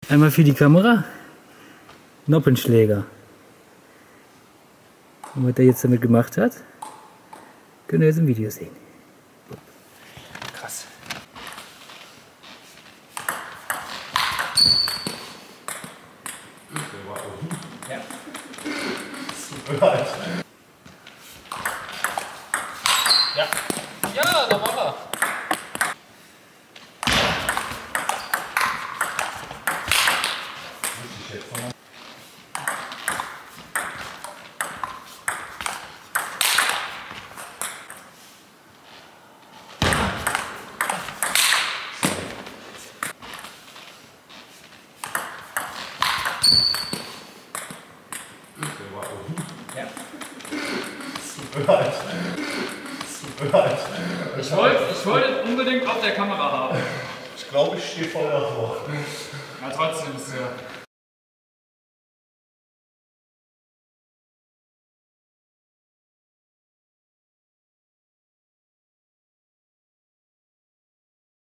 Einmal für die Kamera. Noppenschläger. Und was er jetzt damit gemacht hat, könnt ihr jetzt im Video sehen. Krass. Ja. Super. Ja. Ja, da war er. Ja. Super. Super. Ich wollte unbedingt auf der Kamera haben. Ich glaube, ich stehe voll davor. Ja, trotzdem ist ja.